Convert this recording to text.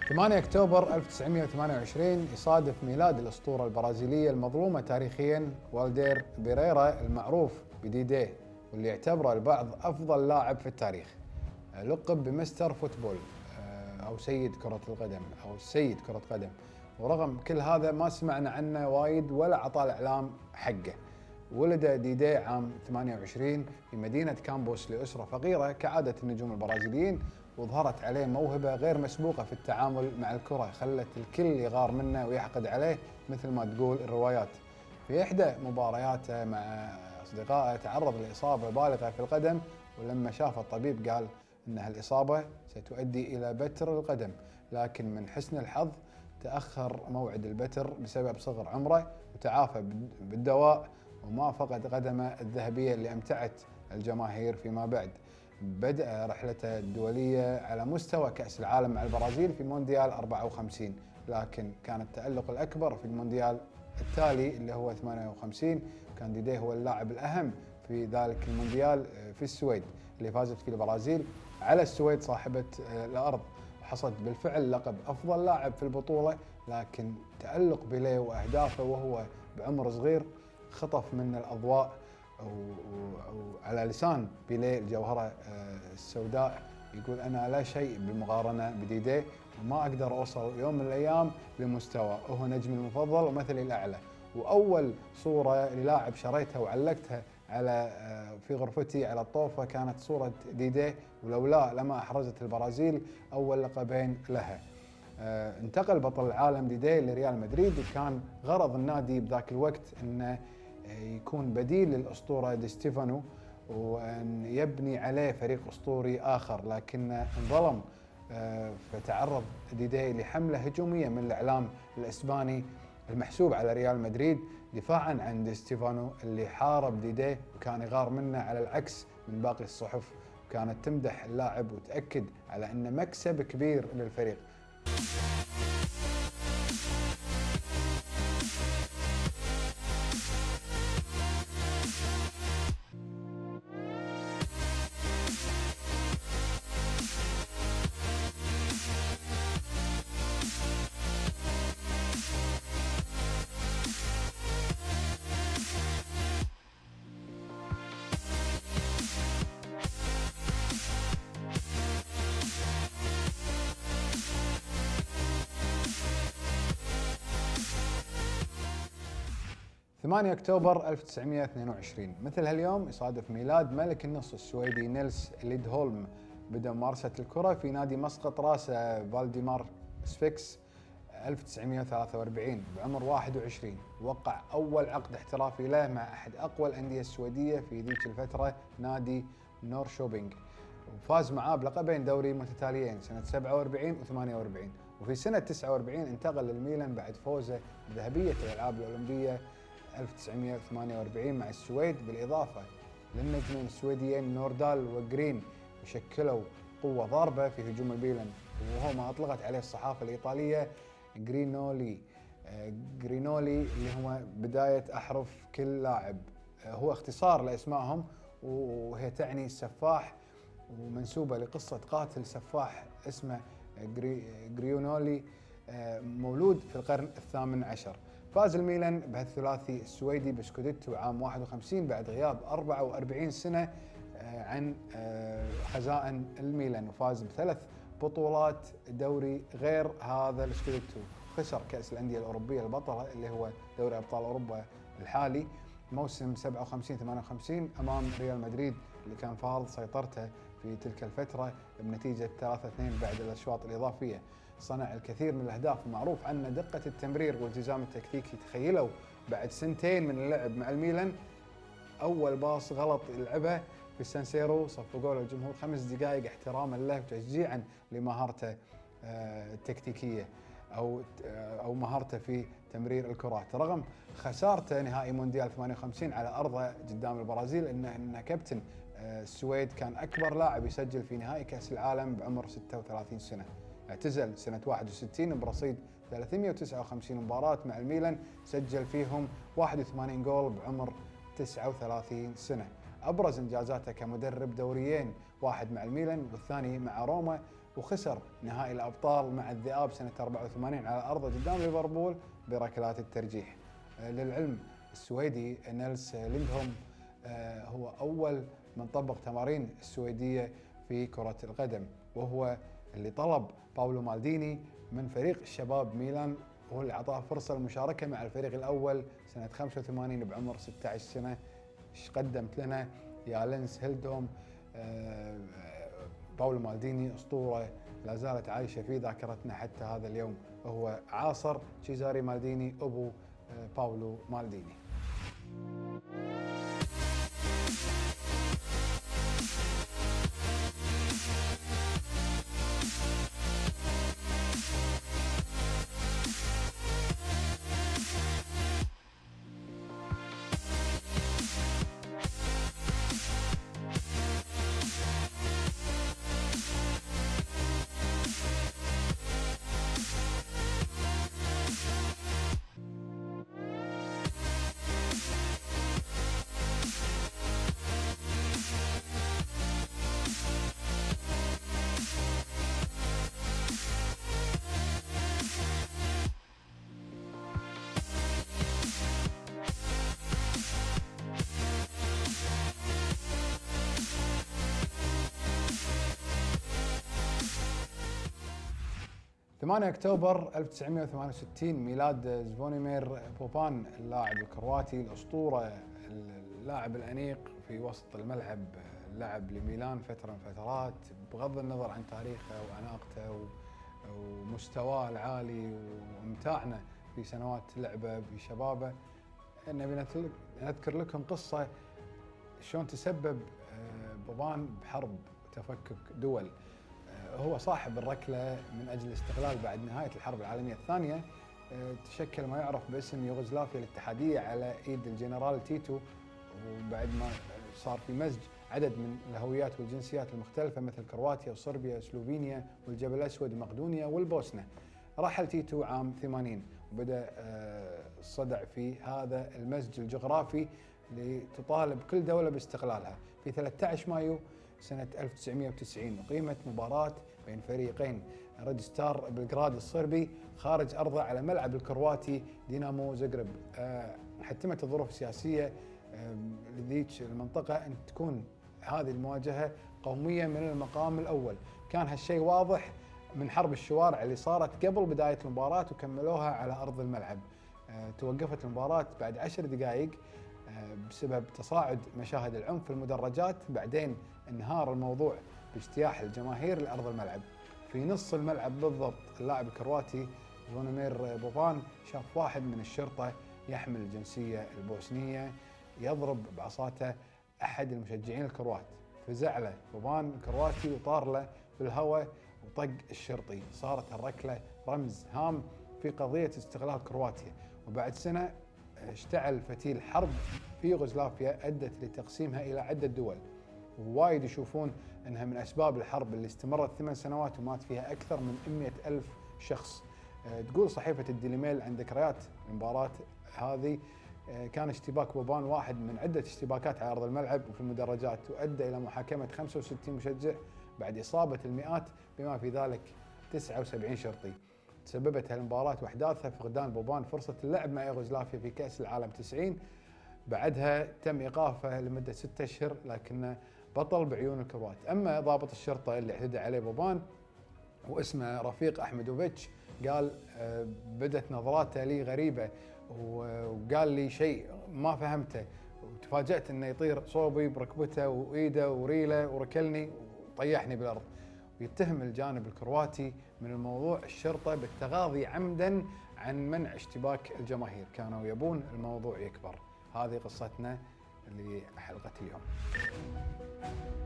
8 أكتوبر 1928 يصادف ميلاد الأسطورة البرازيلية المظلومة تاريخياً والدير بيريرا المعروف بديديه، واللي يعتبره البعض أفضل لاعب في التاريخ. لقب بمستر فوتبول أو سيد كرة القدم أو السيد كرة قدم، ورغم كل هذا ما سمعنا عنه وايد ولا عطى الإعلام حقه. ولد ديديه عام 28 في مدينة كامبوس لأسرة فقيرة كعادة النجوم البرازيليين، وظهرت عليه موهبة غير مسبوقة في التعامل مع الكرة خلت الكل يغار منه ويحقد عليه مثل ما تقول الروايات. في إحدى مبارياته مع أصدقائه تعرض لإصابة بالغة في القدم، ولما شاف الطبيب قال أن هالإصابة ستؤدي إلى بتر القدم، لكن من حسن الحظ تأخر موعد البتر بسبب صغر عمره وتعافى بالدواء وما فقد قدمه الذهبية اللي أمتعت الجماهير فيما بعد. بدأ رحلته الدولية على مستوى كأس العالم مع البرازيل في مونديال 54، لكن كان التألق الأكبر في المونديال التالي اللي هو 58. كان ديديه هو اللاعب الأهم في ذلك المونديال في السويد اللي فازت فيه البرازيل على السويد صاحبة الأرض، وحصد بالفعل لقب أفضل لاعب في البطولة. لكن تألق بيليه وأهدافه وهو بعمر صغير خطف من الأضواء، وعلى لسان بيليه الجوهرة السوداء يقول أنا لا شيء بالمقارنة بديديه، وما أقدر أوصل يوم من الأيام لمستوى، وهو نجمي المفضل ومثلي الأعلى. وأول صورة للاعب شريتها وعلقتها على في غرفتي على الطوفة كانت صورة ديديه، ولولا لما أحرزت البرازيل أول لقبين لها. انتقل بطل العالم ديديه لريال مدريد، وكان غرض النادي بذاك الوقت أنه يكون بديل للأسطورة دي ستيفانو وأن يبني عليه فريق أسطوري آخر، لكن انظلم. فتعرض ديديه لحملة هجومية من الإعلام الإسباني المحسوب على ريال مدريد دفاعا عن دي ستيفانو اللي حارب ديديه وكان يغار منه، على العكس من باقي الصحف كانت تمدح اللاعب وتأكد على أنه مكسب كبير للفريق. ثمانية أكتوبر 1922 مثل هاليوم يصادف ميلاد ملك النص السويدي نيلس ليدهولم. بدأ ممارسة الكرة في نادي مسقط راسه فالديمار سفيكس 1943 بعمر 21. وقع أول عقد احترافي له مع أحد أقوى الأندية السويدية في ذيك الفترة نادي نورشوبينغ، وفاز معاه بلقبين دوري متتاليين سنة 47 و48. وفي سنة 49 انتقل للميلان بعد فوزه بذهبية الألعاب الأولمبية 1948 مع السويد، بالإضافة للنجمين السويديين نوردال وجرين، وشكلوا قوة ضاربة في هجوم الميلان، وهو ما أطلقت عليه الصحافة الإيطالية جرينولي اللي هو بداية أحرف كل لاعب، هو اختصار لأسمائهم وهي تعني السفاح، ومنسوبة لقصة قاتل سفاح اسمه جرينولي مولود في القرن الثامن عشر. فاز الميلان بهالثلاثي السويدي بسكوديتو عام 51 بعد غياب 44 سنة عن خزائن الميلان، وفاز بثلاث بطولات دوري غير هذا السكوديتو. خسر كأس الأندية الأوروبية البطلة اللي هو دوري أبطال أوروبا الحالي موسم 57-58 أمام ريال مدريد اللي كان فارض سيطرته في تلك الفترة بنتيجة 3-2 بعد الأشواط الإضافية. صنع الكثير من الأهداف، ومعروف عنه دقة التمرير والالتزام التكتيكي. تخيلوا بعد سنتين من اللعب مع الميلان أول باص غلط يلعبه في السانسيرو صفقوا له الجمهور 5 دقائق احتراما له وتشجيعا لمهارته التكتيكية أو مهارته في تمرير الكرات. رغم خسارته نهائي مونديال 58 على أرضه قدام البرازيل إنه كابتن السويد كان أكبر لاعب يسجل في نهائي كأس العالم بعمر 36 سنة. اعتزل سنة 61 برصيد 359 مباراة مع الميلان، سجل فيهم 81 جول بعمر 39 سنة. أبرز إنجازاته كمدرب دوريين، واحد مع الميلان والثاني مع روما وخسر نهائي الأبطال مع الذئاب سنة 84 على أرضه قدام ليفربول بركلات الترجيح. للعلم السويدي نيلس ليندهوم هو أول من طبق تمارين السويدية في كرة القدم، وهو اللي طلب باولو مالديني من فريق الشباب ميلان، وهو اللي أعطاه فرصة للمشاركة مع الفريق الأول سنة 85 بعمر 16 سنة. ايش قدمت لنا يا لينس هيلدوم؟ باولو مالديني أسطورة لا زالت عايشة في ذاكرتنا حتى هذا اليوم، وهو عاصر تشيزاري مالديني أبو باولو مالديني. ثمانية أكتوبر 1968 ميلاد زفونيمير بوبان، اللاعب الكرواتي الأسطورة، اللاعب الأنيق في وسط الملعب، لعب لميلان فترة من فترات. بغض النظر عن تاريخه وأناقته ومستواه العالي وامتاعنا في سنوات لعبه في شبابه، نبي نذكر لكم قصة شلون تسبب بوبان بحرب وتفكك دول. هو صاحب الركلة من أجل الاستقلال بعد نهاية الحرب العالمية الثانية. تشكل ما يعرف باسم يوغوسلافيا الاتحادية على إيد الجنرال تيتو، وبعد ما صار في مزج عدد من الهويات والجنسيات المختلفة مثل كرواتيا وصربيا وسلوفينيا والجبل الأسود ومقدونيا والبوسنة. رحل تيتو عام 80 وبدأ الصدع في هذا المزج الجغرافي لتطالب كل دولة باستقلالها. في 13 مايو سنة 1990 أقيمت مباراة بين فريقين، ريد ستار بلغراد الصربي خارج أرضه على ملعب الكرواتي دينامو زغرب. حتمت الظروف السياسية لذيك المنطقة أن تكون هذه المواجهة قومية من المقام الأول. كان هالشيء واضح من حرب الشوارع اللي صارت قبل بداية المباراة وكملوها على أرض الملعب. توقفت المباراة بعد 10 دقائق بسبب تصاعد مشاهد العنف في المدرجات. بعدين انهار الموضوع باجتياح الجماهير لأرض الملعب. في نص الملعب بالضبط اللاعب الكرواتي زفونيمير بوبان شاف واحد من الشرطة يحمل الجنسية البوسنية يضرب بعصاته أحد المشجعين الكروات. فزع له بوبان الكرواتي وطار له بالهواء وطق الشرطي. صارت الركلة رمز هام في قضية استقلال كرواتيا. وبعد سنة اشتعل فتيل حرب في يوغوسلافيا أدت لتقسيمها إلى عدة دول، ووايد يشوفون أنها من أسباب الحرب اللي استمرت 8 سنوات ومات فيها أكثر من 100,000 شخص. تقول صحيفة الديلي ميل عن ذكريات المباراة هذه: كان اشتباك بوبان واحد من عدة اشتباكات على أرض الملعب وفي المدرجات، وأدى إلى محاكمة 65 مشجع بعد إصابة المئات بما في ذلك 79 شرطي. تسببت هالمباراة واحداثها فقدان بوبان فرصة اللعب مع يوغوسلافيا في كأس العالم 90. بعدها تم إيقافه لمدة 6 أشهر لكنه بطل بعيون الكروات. أما ضابط الشرطة اللي اعتدى عليه بوبان واسمه رفيق أحمدوفيتش قال بدت نظراته لي غريبة وقال لي شيء ما فهمته، وتفاجأت انه يطير صوبي بركبته وايده وريله وركلني وطيحني بالارض. ويتهم الجانب الكرواتي من الموضوع الشرطة بالتغاضي عمدا عن منع اشتباك الجماهير، كانوا يبون الموضوع يكبر. هذه قصتنا لحلقة اليوم.